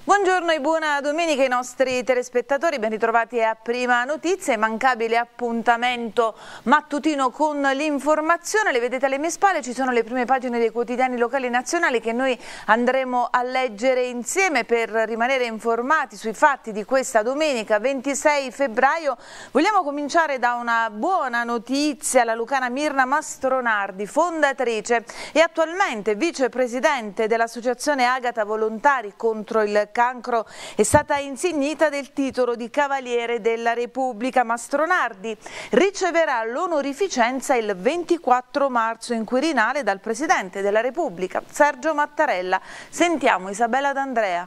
Buongiorno e buona domenica ai nostri telespettatori, ben ritrovati a Prima Notizia, immancabile appuntamento mattutino con l'informazione. Le vedete alle mie spalle, ci sono le prime pagine dei quotidiani locali e nazionali che noi andremo a leggere insieme per rimanere informati sui fatti di questa domenica 26 febbraio. Vogliamo cominciare da una buona notizia: la lucana Mirna Mastronardi, fondatrice e attualmente vicepresidente dell'associazione Agata Volontari contro il cancro, è stata insignita del titolo di Cavaliere della Repubblica. Mastronardi riceverà l'onorificenza il 24 marzo in Quirinale dal Presidente della Repubblica, Sergio Mattarella. Sentiamo Isabella D'Andrea.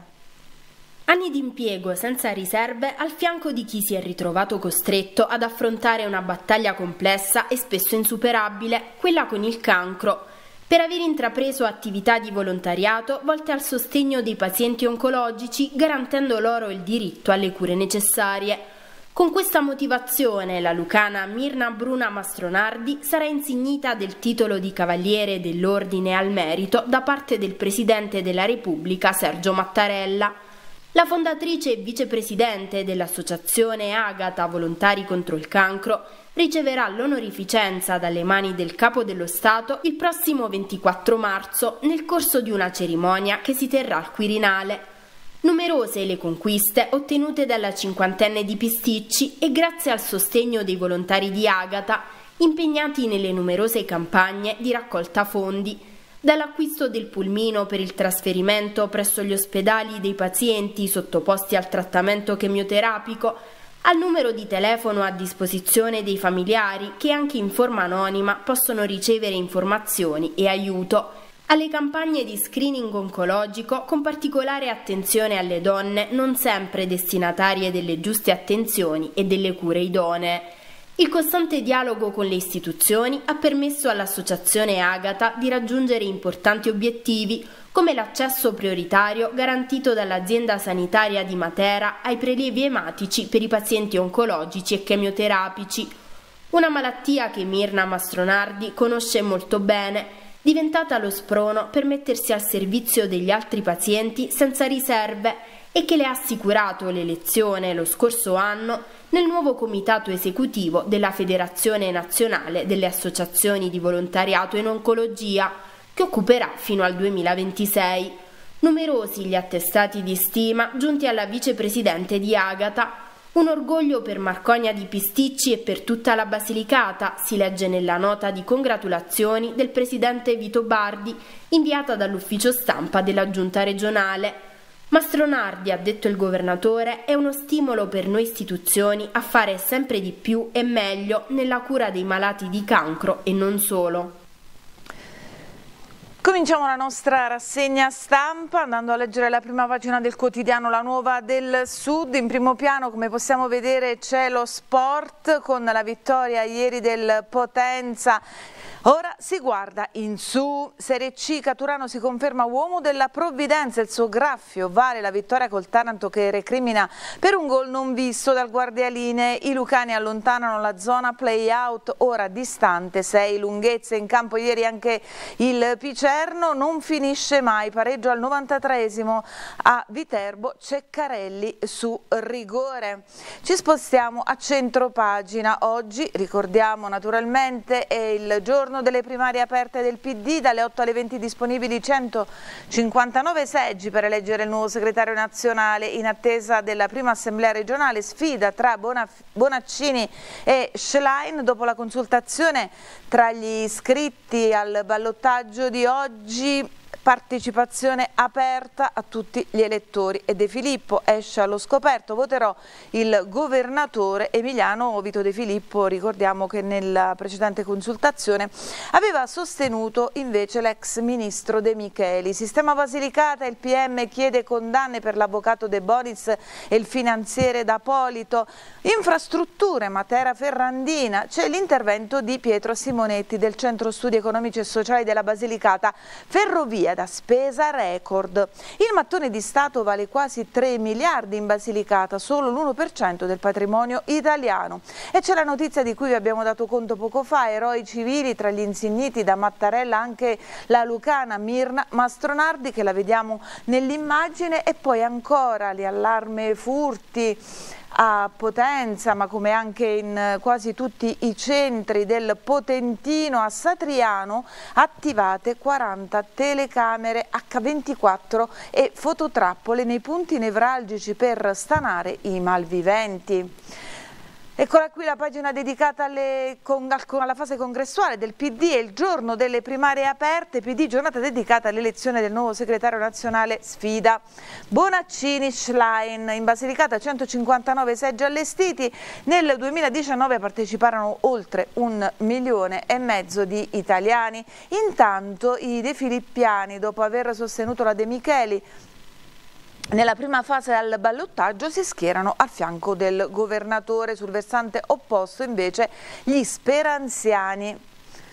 Anni di impiego senza riserve al fianco di chi si è ritrovato costretto ad affrontare una battaglia complessa e spesso insuperabile, quella con il cancro, per aver intrapreso attività di volontariato volte al sostegno dei pazienti oncologici, garantendo loro il diritto alle cure necessarie. Con questa motivazione la lucana Mirna Bruna Mastronardi sarà insignita del titolo di Cavaliere dell'Ordine al Merito da parte del Presidente della Repubblica Sergio Mattarella. La fondatrice e vicepresidente dell'associazione Agata Volontari contro il cancro riceverà l'onorificenza dalle mani del Capo dello Stato il prossimo 24 marzo nel corso di una cerimonia che si terrà al Quirinale. Numerose le conquiste ottenute dalla cinquantenne di Pisticci e grazie al sostegno dei volontari di Agata impegnati nelle numerose campagne di raccolta fondi, dall'acquisto del pulmino per il trasferimento presso gli ospedali dei pazienti sottoposti al trattamento chemioterapico, al numero di telefono a disposizione dei familiari che anche in forma anonima possono ricevere informazioni e aiuto, alle campagne di screening oncologico con particolare attenzione alle donne non sempre destinatarie delle giuste attenzioni e delle cure idonee. Il costante dialogo con le istituzioni ha permesso all'associazione Agata di raggiungere importanti obiettivi come l'accesso prioritario garantito dall'azienda sanitaria di Matera ai prelievi ematici per i pazienti oncologici e chemioterapici, una malattia che Mirna Mastronardi conosce molto bene, diventata lo sprono per mettersi al servizio degli altri pazienti senza riserve e che le ha assicurato l'elezione lo scorso anno nel nuovo comitato esecutivo della Federazione Nazionale delle Associazioni di Volontariato in Oncologia, che occuperà fino al 2026. Numerosi gli attestati di stima giunti alla vicepresidente di Agata. Un orgoglio per Marconia di Pisticci e per tutta la Basilicata, si legge nella nota di congratulazioni del presidente Vito Bardi, inviata dall'ufficio stampa della giunta regionale. Mastronardi, ha detto il governatore, è uno stimolo per noi istituzioni a fare sempre di più e meglio nella cura dei malati di cancro e non solo. Cominciamo la nostra rassegna stampa andando a leggere la prima pagina del quotidiano La Nuova del Sud. In primo piano, come possiamo vedere, c'è lo sport con la vittoria ieri del Potenza. Ora si guarda in su. Serie C, Caturano si conferma uomo della provvidenza, il suo graffio vale la vittoria col Taranto che recrimina per un gol non visto dal guardialine. I lucani allontanano la zona play-out, ora distante 6 lunghezze. In campo ieri anche il Picerno, non finisce mai, pareggio al 93esimo a Viterbo, Ceccarelli su rigore. Ci spostiamo a centropagina. Oggi, ricordiamo naturalmente, è il giorno delle primarie aperte del PD, dalle 8 alle 20 disponibili 159 seggi per eleggere il nuovo segretario nazionale in attesa della prima assemblea regionale, sfida tra Bonaccini e Schlein. Dopo la consultazione tra gli iscritti al ballottaggio di oggi, partecipazione aperta a tutti gli elettori e De Filippo esce allo scoperto, voterò il governatore Emiliano Vito De Filippo. Ricordiamo che nella precedente consultazione aveva sostenuto invece l'ex ministro De Micheli. Sistema Basilicata, il PM chiede condanne per l'avvocato De Bonis e il finanziere D'Apolito. Infrastrutture, Matera Ferrandina, c'è l'intervento di Pietro Simonetti del Centro Studi Economici e Sociali della Basilicata. Ferrovia, famiglia da spesa record. Il mattone di Stato vale quasi 3 miliardi in Basilicata, solo l'1% del patrimonio italiano. E c'è la notizia di cui vi abbiamo dato conto poco fa: eroi civili tra gli insigniti da Mattarella, anche la lucana Mirna Mastronardi, che la vediamo nell'immagine, e poi ancora le allarme furti a Potenza, ma come anche in quasi tutti i centri del Potentino. A Satriano attivate 40 telecamere H24 e fototrappole nei punti nevralgici per stanare i malviventi. Eccola qui la pagina dedicata alla fase congressuale del PD e il giorno delle primarie aperte. PD, giornata dedicata all'elezione del nuovo segretario nazionale Sfida. Bonaccini, Schlein. In Basilicata 159 seggi allestiti. Nel 2019 parteciparono oltre 1,5 milioni di italiani. Intanto i De Filippiani, dopo aver sostenuto la De Micheli nella prima fase al ballottaggio, si schierano a fianco del governatore. Sul versante opposto invece gli speranziani.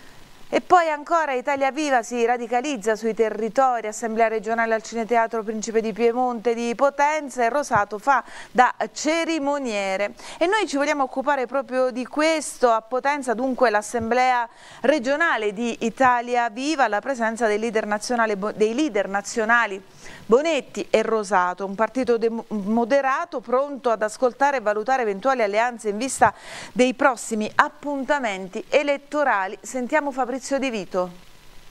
E poi ancora Italia Viva si radicalizza sui territori, assemblea regionale al Cineteatro Principe di Piemonte di Potenza, e Rosato fa da cerimoniere. E noi ci vogliamo occupare proprio di questo. A Potenza dunque l'assemblea regionale di Italia Viva, alla presenza dei leader nazionali Bonetti e Rosato, un partito moderato pronto ad ascoltare e valutare eventuali alleanze in vista dei prossimi appuntamenti elettorali. Sentiamo Fabrizio Di Vito.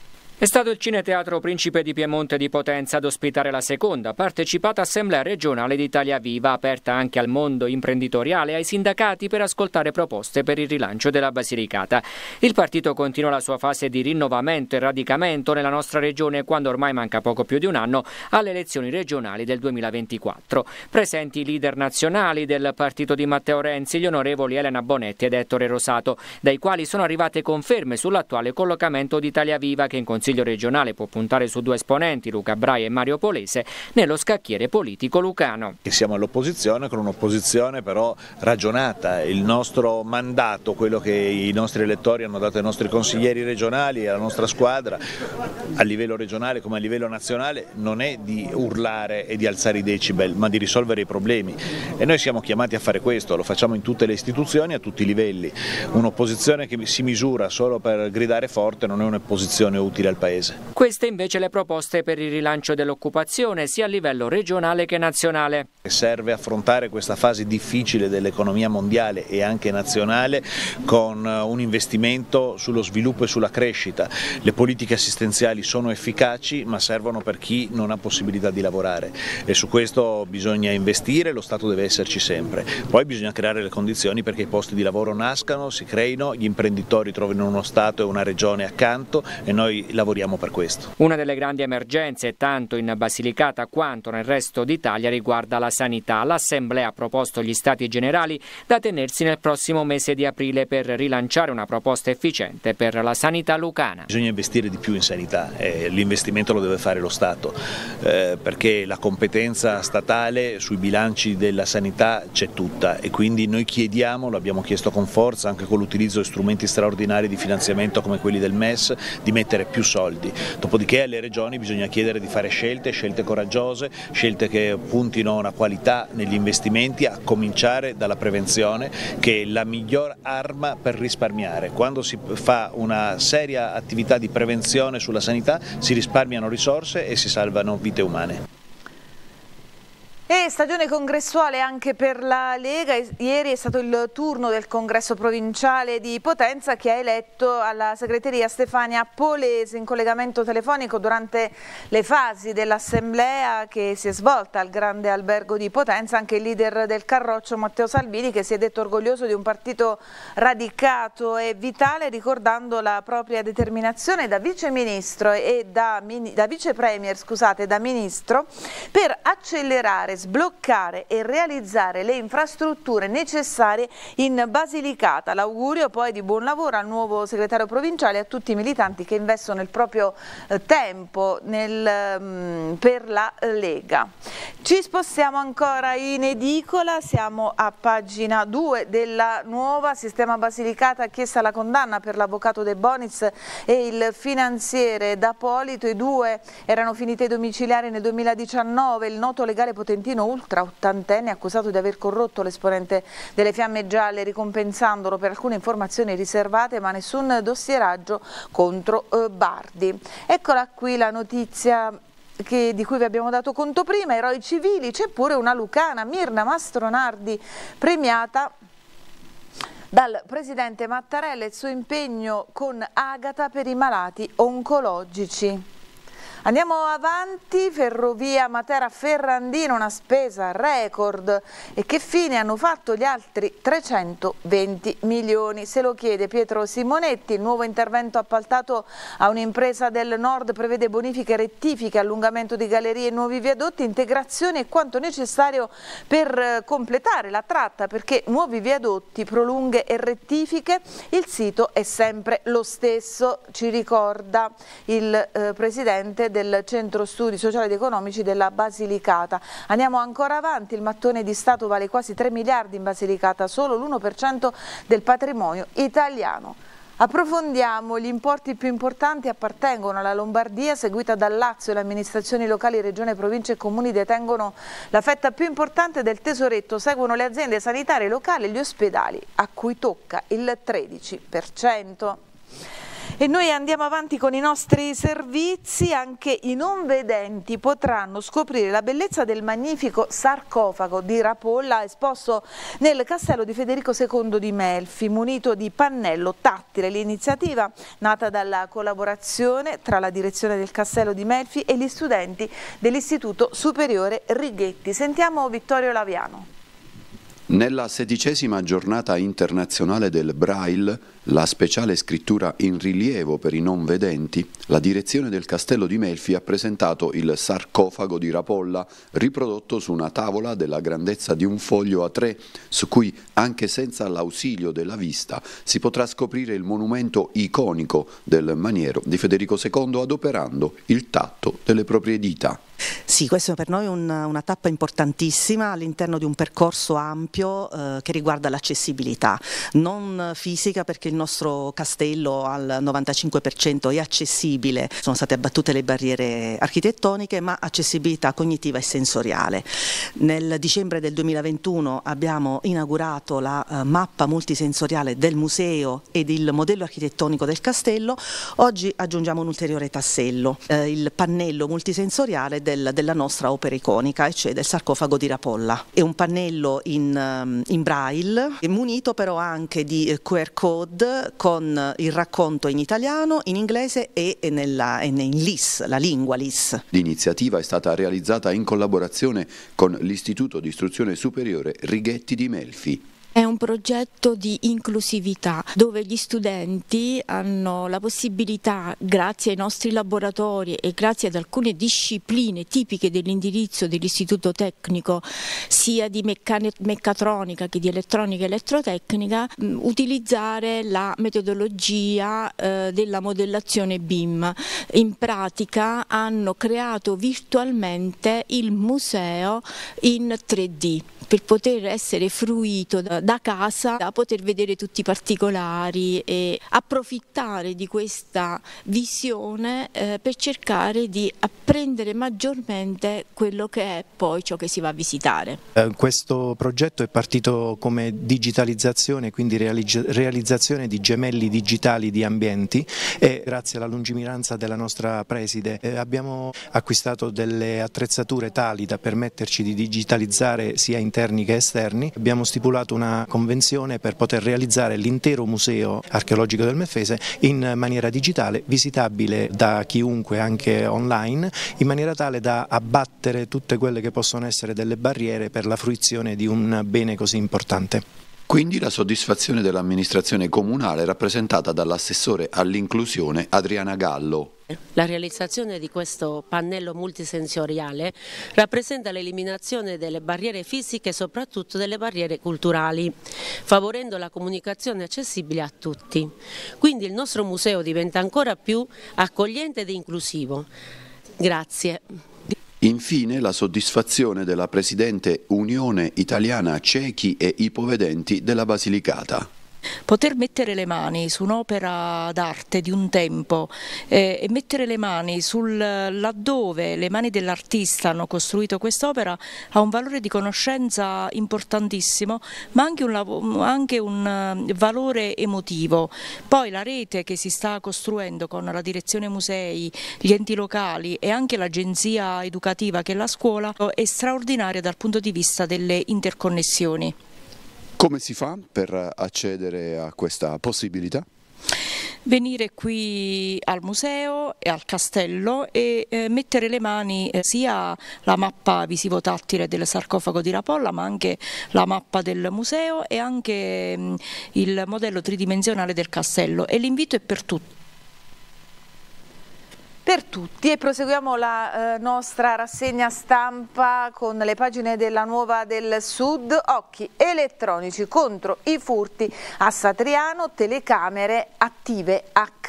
È stato il Cineteatro Principe di Piemonte di Potenza ad ospitare la seconda partecipata assemblea regionale di Italia Viva, aperta anche al mondo imprenditoriale e ai sindacati per ascoltare proposte per il rilancio della Basilicata. Il partito continua la sua fase di rinnovamento e radicamento nella nostra regione, quando ormai manca poco più di un anno alle elezioni regionali del 2024. Presenti i leader nazionali del partito di Matteo Renzi, gli onorevoli Elena Bonetti ed Ettore Rosato, dai quali sono arrivate conferme sull'attuale collocamento di Italia Viva, che in Consiglio regionale può puntare su 2 esponenti, Luca Braia e Mario Polese, nello scacchiere politico lucano. Siamo all'opposizione, con un'opposizione però ragionata. Il nostro mandato, quello che i nostri elettori hanno dato ai nostri consiglieri regionali e alla nostra squadra, a livello regionale come a livello nazionale, non è di urlare e di alzare i decibel, ma di risolvere i problemi. E noi siamo chiamati a fare questo, lo facciamo in tutte le istituzioni, a tutti i livelli. Un'opposizione che si misura solo per gridare forte non è un'opposizione utile al Paese. Queste invece le proposte per il rilancio dell'occupazione, sia a livello regionale che nazionale. Serve affrontare questa fase difficile dell'economia mondiale e anche nazionale con un investimento sullo sviluppo e sulla crescita. Le politiche assistenziali sono efficaci, ma servono per chi non ha possibilità di lavorare, e su questo bisogna investire, lo Stato deve esserci sempre. Poi bisogna creare le condizioni perché i posti di lavoro nascano, si creino, gli imprenditori trovino uno Stato e una regione accanto, e noi lavoriamo per questo. Una delle grandi emergenze, tanto in Basilicata quanto nel resto d'Italia, riguarda la sanità. L'Assemblea ha proposto gli stati generali da tenersi nel prossimo mese di aprile per rilanciare una proposta efficiente per la sanità lucana. Bisogna investire di più in sanità, l'investimento lo deve fare lo Stato, perché la competenza statale sui bilanci della sanità c'è tutta, e quindi noi chiediamo, lo abbiamo chiesto con forza, anche con l'utilizzo di strumenti straordinari di finanziamento come quelli del MES, di mettere più soldi. Dopodiché alle regioni bisogna chiedere di fare scelte coraggiose, scelte che puntino a una qualità negli investimenti, a cominciare dalla prevenzione, che è la miglior arma per risparmiare. Quando si fa una seria attività di prevenzione sulla sanità si risparmiano risorse e si salvano vite umane. E stagione congressuale anche per la Lega. Ieri è stato il turno del congresso provinciale di Potenza, che ha eletto alla segreteria Stefania Polese in collegamento telefonico durante le fasi dell'assemblea che si è svolta al Grande Albergo di Potenza. Anche il leader del Carroccio Matteo Salvini, che si è detto orgoglioso di un partito radicato e vitale, ricordando la propria determinazione da viceministro e da vicepremier, da ministro, per accelerare, sbloccare e realizzare le infrastrutture necessarie in Basilicata. L'augurio poi di buon lavoro al nuovo segretario provinciale e a tutti i militanti che investono il proprio tempo per la Lega. Ci spostiamo ancora in edicola, siamo a pagina 2 della Nuova. Sistema Basilicata ha chiesto la condanna per l'avvocato De Bonis e il finanziere D'Apolito. I due erano finiti ai domiciliari nel 2019. Il noto legale potentino ultra ottantenne accusato di aver corrotto l'esponente delle Fiamme Gialle ricompensandolo per alcune informazioni riservate, ma nessun dossieraggio contro Bardi. Eccola qui la notizia di cui vi abbiamo dato conto prima. Eroi civili, c'è pure una lucana, Mirna Mastronardi, premiata dal presidente Mattarella e il suo impegno con Agata per i malati oncologici. Andiamo avanti, Ferrovia Matera-Ferrandino, una spesa record. E che fine hanno fatto gli altri 320 milioni? Se lo chiede Pietro Simonetti. Il nuovo intervento appaltato a un'impresa del Nord prevede bonifiche, rettifiche, allungamento di gallerie e nuovi viadotti, integrazioni e quanto necessario per completare la tratta, perché nuovi viadotti, prolunghe e rettifiche, il sito è sempre lo stesso, ci ricorda il presidente del Centro Studi Sociali ed Economici della Basilicata. Andiamo ancora avanti, il mattone di Stato vale quasi 3 miliardi in Basilicata, solo l'1% del patrimonio italiano. Approfondiamo, gli importi più importanti appartengono alla Lombardia, seguita dal Lazio. Le amministrazioni locali, regione, province e comuni detengono la fetta più importante del tesoretto, seguono le aziende sanitarie locali e gli ospedali, a cui tocca il 13%. E noi andiamo avanti con i nostri servizi. Anche i non vedenti potranno scoprire la bellezza del magnifico sarcofago di Rapolla esposto nel castello di Federico II di Melfi, munito di pannello tattile. L'iniziativa, nata dalla collaborazione tra la direzione del castello di Melfi e gli studenti dell'Istituto Superiore Righetti. Sentiamo Vittorio Laviano. Nella 16ª giornata internazionale del Braille, la speciale scrittura in rilievo per i non vedenti, la direzione del Castello di Melfi ha presentato il sarcofago di Rapolla, riprodotto su una tavola della grandezza di un foglio A3, su cui, anche senza l'ausilio della vista, si potrà scoprire il monumento iconico del maniero di Federico II adoperando il tatto delle proprie dita. Sì, questo per noi è una tappa importantissima all'interno di un percorso ampio che riguarda l'accessibilità, non fisica, perché il nostro castello al 95% è accessibile, sono state abbattute le barriere architettoniche, ma accessibilità cognitiva e sensoriale. Nel dicembre del 2021 abbiamo inaugurato la mappa multisensoriale del museo ed il modello architettonico del castello. Oggi aggiungiamo un ulteriore tassello, il pannello multisensoriale della nostra opera iconica, e cioè del sarcofago di Rapolla. È un pannello in braille, munito però anche di QR code con il racconto in italiano, in inglese e in LIS, la lingua LIS. L'iniziativa è stata realizzata in collaborazione con l'Istituto di Istruzione Superiore Righetti di Melfi. È un progetto di inclusività dove gli studenti hanno la possibilità, grazie ai nostri laboratori e grazie ad alcune discipline tipiche dell'indirizzo dell'istituto tecnico, sia di meccatronica che di elettronica e elettrotecnica, utilizzare la metodologia della modellazione BIM. In pratica hanno creato virtualmente il museo in 3D per poter essere fruito da casa, da poter vedere tutti i particolari e approfittare di questa visione per cercare di apprendere maggiormente quello che è poi ciò che si va a visitare. Questo progetto è partito come digitalizzazione, quindi realizzazione di gemelli digitali di ambienti, e grazie alla lungimiranza della nostra preside abbiamo acquistato delle attrezzature tali da permetterci di digitalizzare sia interni che esterni. Abbiamo stipulato una convenzione per poter realizzare l'intero museo archeologico del Melfese in maniera digitale, visitabile da chiunque anche online, in maniera tale da abbattere tutte quelle che possono essere delle barriere per la fruizione di un bene così importante. Quindi la soddisfazione dell'amministrazione comunale rappresentata dall'assessore all'inclusione Adriana Gallo. La realizzazione di questo pannello multisensoriale rappresenta l'eliminazione delle barriere fisiche e soprattutto delle barriere culturali, favorendo la comunicazione accessibile a tutti. Quindi il nostro museo diventa ancora più accogliente ed inclusivo. Grazie. Infine la soddisfazione della presidente Unione Italiana Ciechi e Ipovedenti della Basilicata. Poter mettere le mani su un'opera d'arte di un tempo e mettere le mani laddove le mani dell'artista hanno costruito quest'opera ha un valore di conoscenza importantissimo, ma anche un valore emotivo. Poi la rete che si sta costruendo con la direzione musei, gli enti locali e anche l'agenzia educativa che è la scuola è straordinaria dal punto di vista delle interconnessioni. Come si fa per accedere a questa possibilità? Venire qui al museo e al castello e mettere le mani sia la mappa visivo-tattile del sarcofago di Rapolla, ma anche la mappa del museo e anche il modello tridimensionale del castello, e l'invito è per tutti. Per tutti, e proseguiamo la nostra rassegna stampa con le pagine della Nuova del Sud. Occhi elettronici contro i furti a Satriano, telecamere attive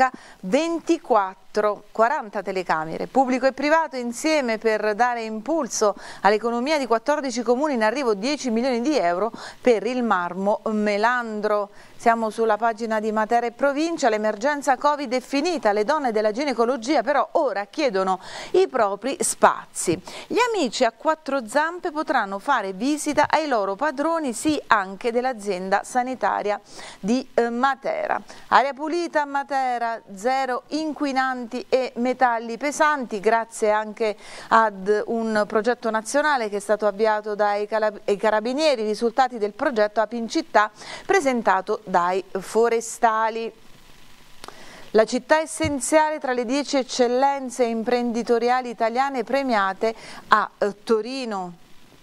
H24. 40 telecamere, pubblico e privato insieme per dare impulso all'economia di 14 comuni, in arrivo 10 milioni di euro per il marmo Melandro. Siamo sulla pagina di Matera e provincia, l'emergenza Covid è finita, le donne della ginecologia però ora chiedono i propri spazi. Gli amici a quattro zampe potranno fare visita ai loro padroni, sì, anche dell'azienda sanitaria di Matera. Aria pulita a Matera, zero inquinanti e metalli pesanti, grazie anche ad un progetto nazionale che è stato avviato dai carabinieri, i risultati del progetto Api in città presentato dai forestali. La città essenziale tra le 10 eccellenze imprenditoriali italiane premiate a Torino.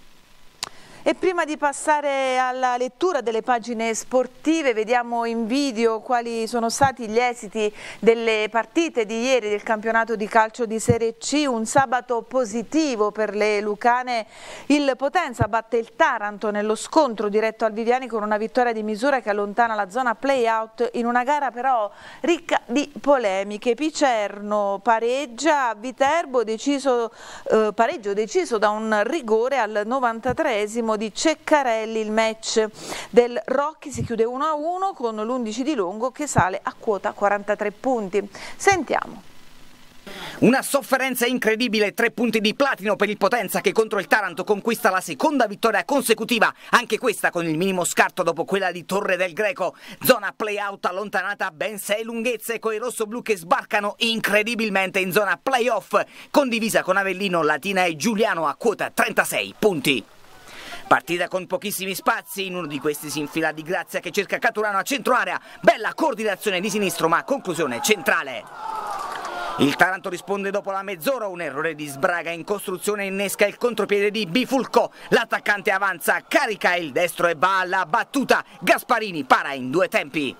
E prima di passare alla lettura delle pagine sportive, vediamo in video quali sono stati gli esiti delle partite di ieri del campionato di calcio di Serie C. Un sabato positivo per le lucane. Il Potenza batte il Taranto nello scontro diretto al Viviani con una vittoria di misura che allontana la zona play-out in una gara però ricca di polemiche. Picerno pareggia, Viterbo pareggio deciso da un rigore al 93esimo di Ceccarelli. Il match del Rocchi si chiude 1-1 con l'11 di Longo che sale a quota 43 punti. Sentiamo. Una sofferenza incredibile, 3 punti di platino per il Potenza che contro il Taranto conquista la seconda vittoria consecutiva, anche questa con il minimo scarto dopo quella di Torre del Greco. Zona play-out allontanata ben 6 lunghezze con i rossoblù che sbarcano incredibilmente in zona play-off, condivisa con Avellino, Latina e Giuliano a quota 36 punti. Partita con pochissimi spazi, in uno di questi si infila Di Grazia che cerca Caturano a centro area, bella coordinazione di sinistro ma conclusione centrale. Il Taranto risponde dopo la mezz'ora, un errore di Sbraga in costruzione innesca il contropiede di Bifulco, l'attaccante avanza, carica il destro e va alla battuta, Gasparini para in 2 tempi.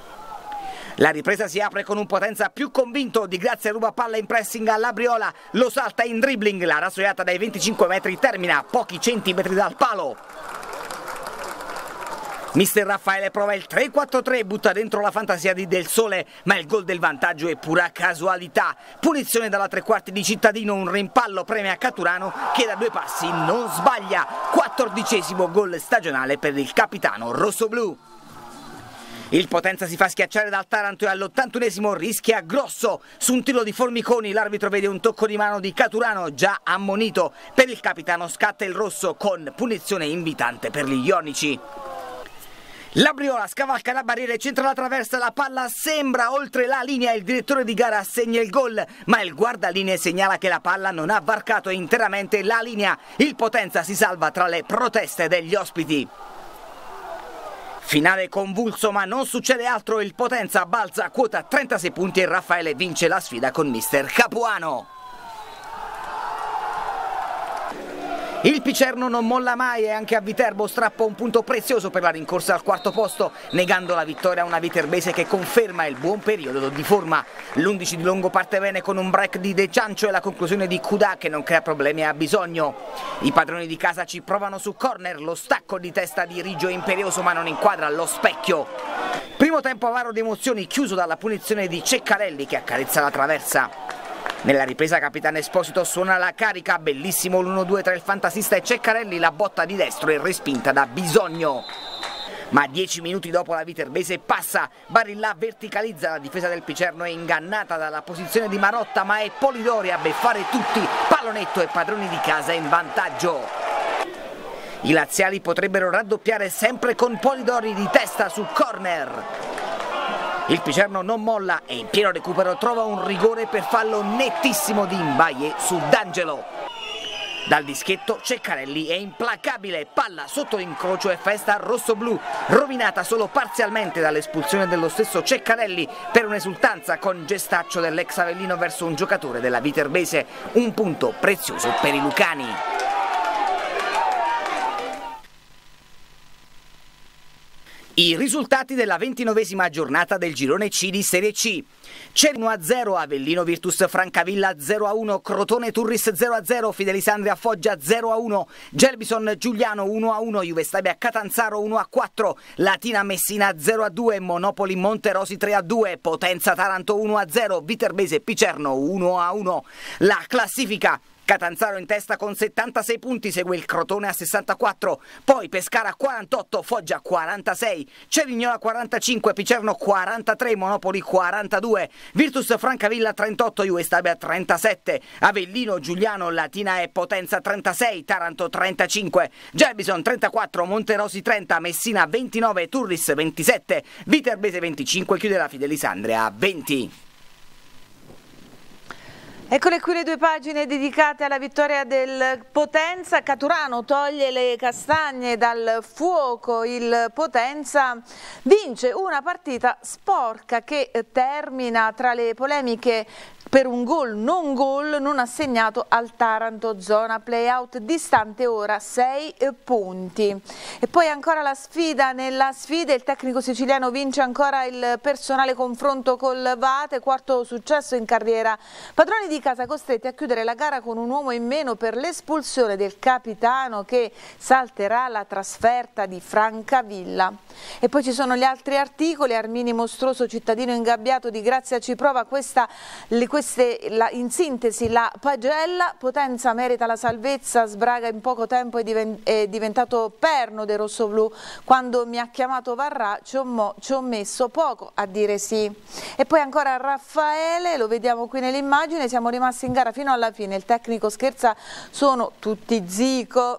La ripresa si apre con un Potenza più convinto, Di Grazia ruba palla in pressing all'Abriola, lo salta in dribbling, la rasoiata dai 25 metri termina a pochi centimetri dal palo. Mister Raffaele prova il 3-4-3, butta dentro la fantasia di Del Sole, ma il gol del vantaggio è pura casualità. Punizione dalla tre quarti di Cittadino, un rimpallo premia Caturano che da 2 passi non sbaglia. 14° gol stagionale per il capitano rossoblù. Il Potenza si fa schiacciare dal Taranto e all'81esimo rischia grosso. Su un tiro di Formiconi l'arbitro vede un tocco di mano di Caturano già ammonito. Per il capitano scatta il rosso con punizione invitante per gli ionici. La Briola scavalca la barriera e centra la traversa, la palla sembra oltre la linea, il direttore di gara segna il gol, ma il guardalinee segnala che la palla non ha varcato interamente la linea. Il Potenza si salva tra le proteste degli ospiti. Finale convulso ma non succede altro, il Potenza balza a quota 36 punti e Raffaele vince la sfida con mister Capuano. Il Picerno non molla mai e anche a Viterbo strappa un punto prezioso per la rincorsa al 4° posto, negando la vittoria a una viterbese che conferma il buon periodo di forma. L'11 di Longo parte bene con un break di De Ciancio e la conclusione di Cudà che non crea problemi a bisogno. I padroni di casa ci provano su corner, lo stacco di testa di Riggio è imperioso ma non inquadra lo specchio. Primo tempo avaro di emozioni chiuso dalla punizione di Ceccarelli che accarezza la traversa. Nella ripresa Capitano Esposito suona la carica, bellissimo l'1-2 tra il fantasista e Ceccarelli, la botta di destro è respinta da Bisogno. Ma 10 minuti dopo la Viterbese passa, Barilla verticalizza, la difesa del Picerno è ingannata dalla posizione di Marotta, ma è Polidori a beffare tutti, pallonetto e padroni di casa in vantaggio. I laziali potrebbero raddoppiare sempre con Polidori di testa su corner. Il Picerno non molla e in pieno recupero trova un rigore per fallo nettissimo di Imbaie su D'Angelo. Dal dischetto Ceccarelli è implacabile, palla sotto l'incrocio e festa rossoblù, rovinata solo parzialmente dall'espulsione dello stesso Ceccarelli per un'esultanza con gestaccio dell'ex Avellino verso un giocatore della Viterbese, un punto prezioso per i lucani. I risultati della 29esima giornata del girone C di Serie C. Ceri 1-0, Avellino Virtus Francavilla 0-1, Crotone Turris 0-0, Fidelisandria Foggia 0-1, Gelbison Giuliano 1-1, Juve Stabia Catanzaro 1-4, Latina Messina 0-2, Monopoli Monterosi 3-2, Potenza Taranto 1-0, Viterbese Picerno 1-1. La classifica: Catanzaro in testa con 76 punti, segue il Crotone a 64, poi Pescara 48, Foggia 46, Cerignola 45, Picerno 43, Monopoli 42, Virtus Francavilla 38, Juve Stabia 37, Avellino, Giuliano, Latina e Potenza 36, Taranto 35, Gelbison 34, Monterosi 30, Messina 29, Turris 27, Viterbese 25, chiude la Fidelisandria a 20. Eccole qui le due pagine dedicate alla vittoria del Potenza. Caturano toglie le castagne dal fuoco, il Potenza vince una partita sporca che termina tra le polemiche per un gol non assegnato al Taranto, zona play-out distante ora 6 punti. E poi ancora la sfida, nella sfida il tecnico siciliano vince ancora il personale confronto col Vate, quarto successo in carriera. Padroni di casa costretti a chiudere la gara con un uomo in meno per l'espulsione del capitano che salterà la trasferta di Francavilla. E poi ci sono gli altri articoli. Armini mostruoso, cittadino ingabbiato di Grazia ci prova, in sintesi la pagella. Potenza merita la salvezza, Sbraga in poco tempo è diventato perno dei rossoblù, quando mi ha chiamato Varrà ci ho messo poco a dire sì. E poi ancora Raffaele, lo vediamo qui nell'immagine, siamo rimasti in gara fino alla fine, il tecnico scherza, sono tutti Zico.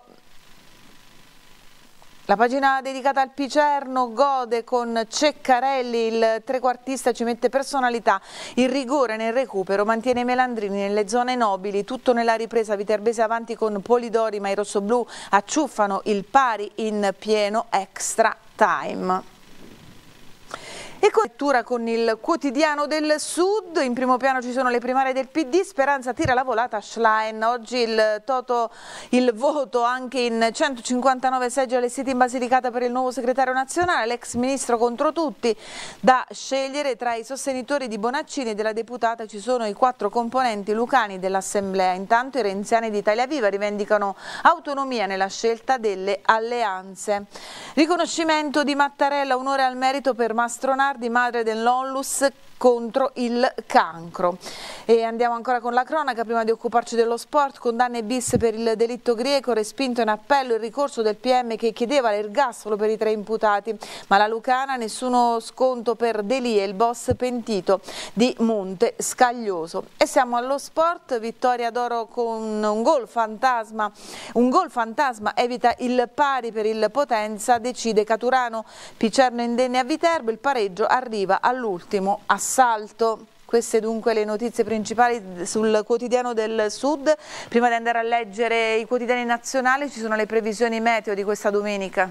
La pagina dedicata al Picerno gode con Ceccarelli, il trequartista ci mette personalità, il rigore nel recupero, mantiene Melandrini nelle zone nobili, tutto nella ripresa, Viterbese avanti con Polidori, ma i rossoblù acciuffano il pari in pieno extra time. E con lettura con il Quotidiano del Sud, in primo piano ci sono le primarie del PD, Speranza tira la volata a Schlein, oggi il voto anche in 159 seggi allestiti in Basilicata per il nuovo segretario nazionale, l'ex ministro contro tutti, da scegliere tra i sostenitori di Bonaccini e della deputata ci sono i 4 componenti lucani dell'Assemblea, intanto i renziani di Italia Viva rivendicano autonomia nella scelta delle alleanze. Riconoscimento di Mattarella, onore al merito per Mastronardi, madre dell'Onlus contro il cancro. E andiamo ancora con la cronaca, prima di occuparci dello sport, condanne bis per il delitto greco, respinto in appello il ricorso del PM che chiedeva l'ergastolo per i 3 imputati, ma la Lucana nessuno sconto per Delie, il boss pentito di Monte Scaglioso. E siamo allo sport, vittoria d'oro con un gol fantasma evita il pari per il Potenza, decide Caturano, Picerno indenne a Viterbo, il pareggio arriva all'ultimo assalto. Queste dunque le notizie principali sul Quotidiano del Sud. Prima di andare a leggere i quotidiani nazionali ci sono le previsioni meteo di questa domenica.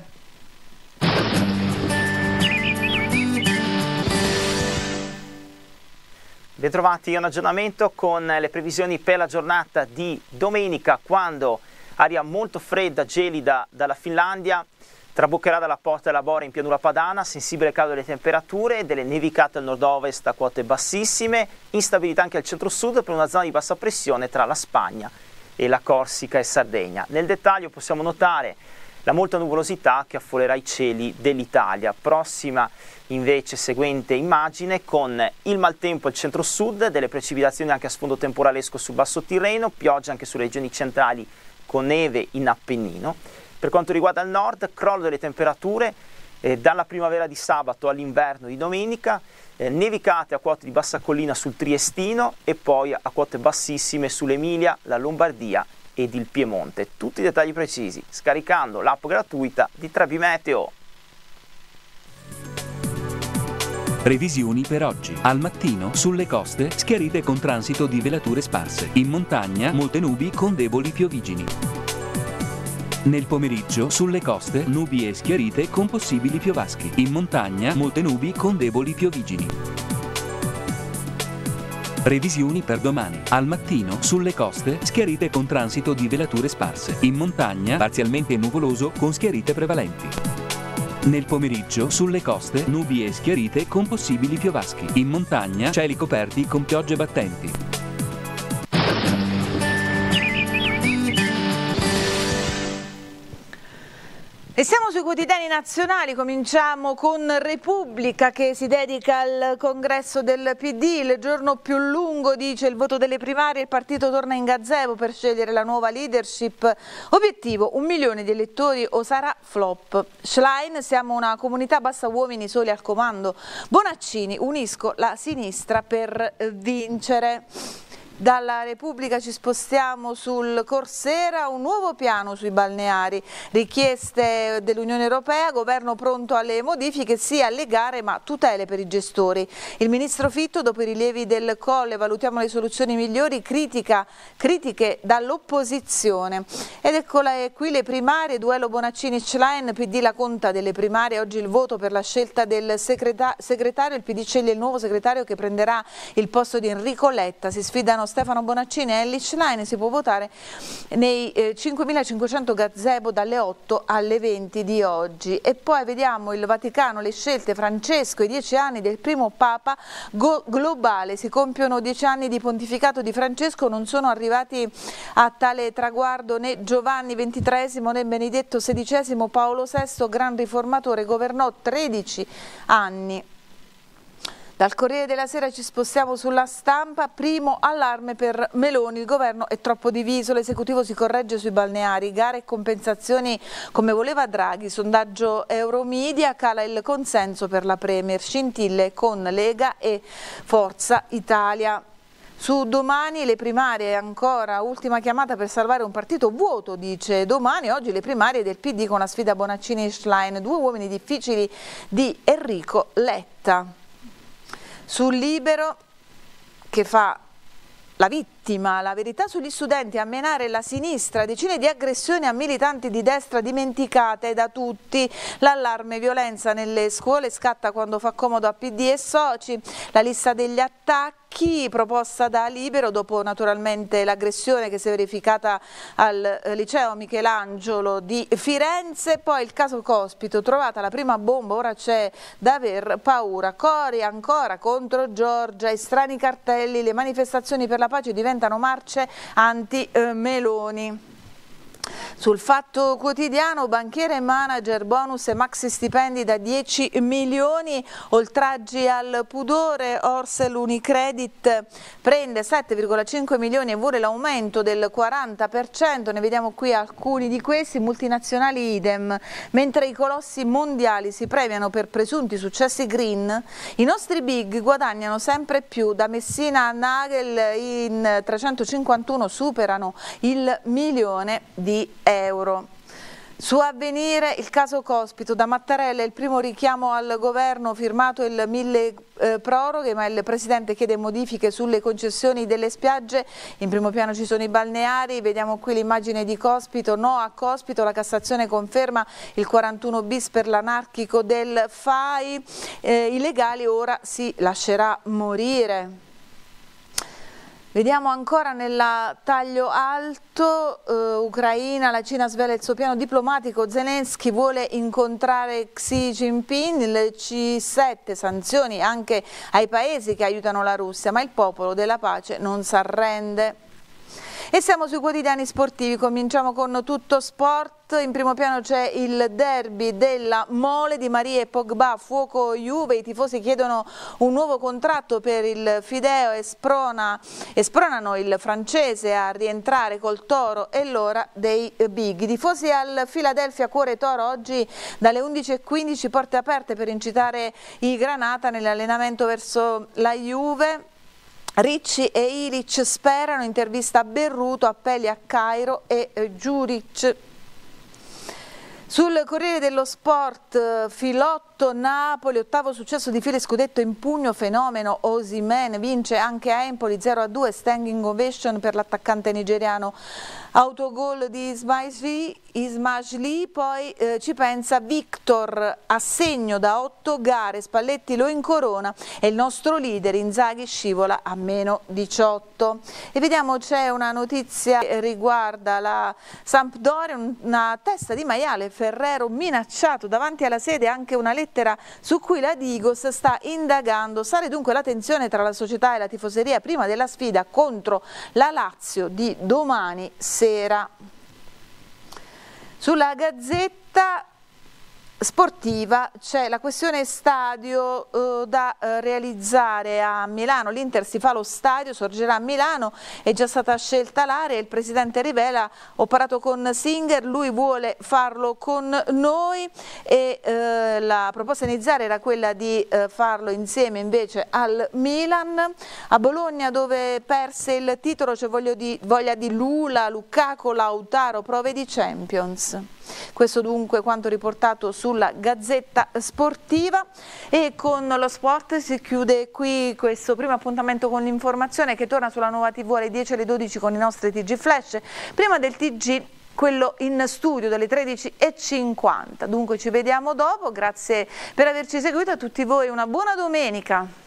Bentrovati, un aggiornamento con le previsioni per la giornata di domenica, quando aria molto fredda, gelida dalla Finlandia traboccherà dalla porta della Bora in pianura padana, sensibile calo delle temperature, delle nevicate al nord-ovest a quote bassissime, instabilità anche al centro-sud per una zona di bassa pressione tra la Spagna e la Corsica e Sardegna. Nel dettaglio possiamo notare la molta nuvolosità che affollerà i cieli dell'Italia. Prossima invece seguente immagine con il maltempo al centro-sud, delle precipitazioni anche a sfondo temporalesco sul Basso Tirreno, pioggia anche sulle regioni centrali con neve in Appennino. Per quanto riguarda il nord, crollo delle temperature dalla primavera di sabato all'inverno di domenica, nevicate a quote di bassa collina sul Triestino e poi a quote bassissime sull'Emilia, la Lombardia ed il Piemonte. Tutti i dettagli precisi scaricando l'app gratuita di Trebi Meteo. Previsioni per oggi. Al mattino, sulle coste, schiarite con transito di velature sparse. In montagna, molte nubi con deboli piovigini. Nel pomeriggio, sulle coste, nubi e schiarite con possibili piovaschi. In montagna, molte nubi con deboli piovigini. Previsioni per domani. Al mattino, sulle coste, schiarite con transito di velature sparse. In montagna, parzialmente nuvoloso con schiarite prevalenti. Nel pomeriggio, sulle coste, nubi e schiarite con possibili piovaschi. In montagna, cieli coperti con piogge battenti. E siamo sui quotidiani nazionali, cominciamo con Repubblica che si dedica al congresso del PD, il giorno più lungo, dice il voto delle primarie, il partito torna in gazebo per scegliere la nuova leadership, obiettivo 1 milione di elettori o sarà flop. Schlein, siamo una comunità bassa uomini soli al comando, Bonaccini, unisco la sinistra per vincere. Dalla Repubblica ci spostiamo sul Corsera, un nuovo piano sui balneari, richieste dell'Unione Europea, governo pronto alle modifiche sia alle gare ma tutele per i gestori. Il ministro Fitto, dopo i rilievi del Colle, valutiamo le soluzioni migliori, critiche dall'opposizione. Ed eccola qui le primarie, duello Bonaccini-Schlein, PD la conta delle primarie, oggi il voto per la scelta del segretario, il PD sceglie il nuovo segretario che prenderà il posto di Enrico Letta, si sfidano Stefano Bonaccini e Elly Schlein, si può votare nei 5.500 gazebo dalle 8 alle 20 di oggi. E poi vediamo il Vaticano, le scelte, Francesco, i 10 anni del primo Papa globale, si compiono 10 anni di pontificato di Francesco, non sono arrivati a tale traguardo né Giovanni XXIII né Benedetto XVI, Paolo VI, gran riformatore, governò 13 anni. Dal Corriere della Sera ci spostiamo sulla Stampa, primo allarme per Meloni, il governo è troppo diviso, l'esecutivo si corregge sui balneari, gare e compensazioni come voleva Draghi, sondaggio Euromedia, cala il consenso per la Premier, scintille con Lega e Forza Italia. Su Domani le primarie, ancora ultima chiamata per salvare un partito vuoto, dice Domani, oggi le primarie del PD con la sfida Bonaccini e Schlein, due uomini difficili di Enrico Letta. Sul Libero che fa la vittima, la verità sugli studenti, a menare la sinistra, decine di aggressioni a militanti di destra dimenticate da tutti, l'allarme violenza nelle scuole scatta quando fa comodo a PD e soci, la lista degli attacchi proposta da Libero dopo naturalmente l'aggressione che si è verificata al liceo Michelangelo di Firenze, poi il caso Cospito, trovata la prima bomba, ora c'è da aver paura, cori ancora contro Giorgia, e strani cartelli, le manifestazioni per la pace diventano marce anti-Meloni. Sul Fatto Quotidiano, banchiere e manager, bonus e maxi stipendi da 10 milioni, oltraggi al pudore, Orsel Unicredit prende 7,5 milioni e vuole l'aumento del 40%, ne vediamo qui alcuni di questi, multinazionali idem, mentre i colossi mondiali si premiano per presunti successi green, i nostri big guadagnano sempre più, da Messina a Nagel in 351 superano il milione di euro. Su Avvenire il caso Cospito, da Mattarella il primo richiamo al governo, firmato il 1000 proroghe, ma il Presidente chiede modifiche sulle concessioni delle spiagge, in primo piano ci sono i balneari, vediamo qui l'immagine di Cospito, no a Cospito, la Cassazione conferma il 41 bis per l'anarchico del FAI, i legali ora si lascerà morire. Vediamo ancora nella taglio alto, Ucraina, la Cina svela il suo piano diplomatico, Zelensky vuole incontrare Xi Jinping, il C7, sanzioni anche ai paesi che aiutano la Russia, ma il popolo della pace non si arrende. E siamo sui quotidiani sportivi, cominciamo con Tutto Sport. In primo piano c'è il derby della Mole, Di Maria e Pogba, fuoco Juve, i tifosi chiedono un nuovo contratto per il Fideo e spronano il francese a rientrare col Toro, e l'ora dei big. I tifosi al Philadelphia Cuore Toro oggi dalle 11:15, porte aperte per incitare i Granata nell'allenamento verso la Juve. Ricci e Ilic sperano, intervista a Berruto, appelli a Cairo e Giuric. Sul Corriere dello Sport, Filotto, Napoli, ottavo successo di fila, scudetto in pugno, fenomeno Osimhen, vince anche a Empoli 0-2, standing ovation per l'attaccante nigeriano, autogol di Ismaili, poi ci pensa Victor, assegno da 8 gare, Spalletti lo incorona e il nostro leader Inzaghi scivola a meno 18. E vediamo, c'è una notizia che riguarda la Sampdoria, una testa di maiale, Ferrero minacciato davanti alla sede, anche una lettera su cui la Digos sta indagando. Sale dunque la tensione tra la società e la tifoseria prima della sfida contro la Lazio di domani sera. Sulla Gazzetta Sportiva c'è la questione stadio da realizzare a Milano. L'Inter si fa lo stadio, sorgerà a Milano, è già stata scelta l'area, il presidente rivela: ho parlato con Singer, lui vuole farlo con noi, e la proposta iniziale era quella di farlo insieme invece al Milan. A Bologna, dove perse il titolo, c'è voglia di Lula, Lukaku, Lautaro, prove di Champions. Questo dunque quanto riportato sulla Gazzetta Sportiva, e con lo sport si chiude qui questo primo appuntamento con l'informazione, che torna sulla Nuova TV alle 10 e alle 12 con i nostri TG Flash, prima del TG quello in studio dalle 13:50. Dunque ci vediamo dopo, grazie per averci seguito, a tutti voi una buona domenica.